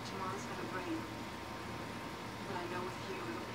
tomorrow's gonna bring. But I know with you, it'll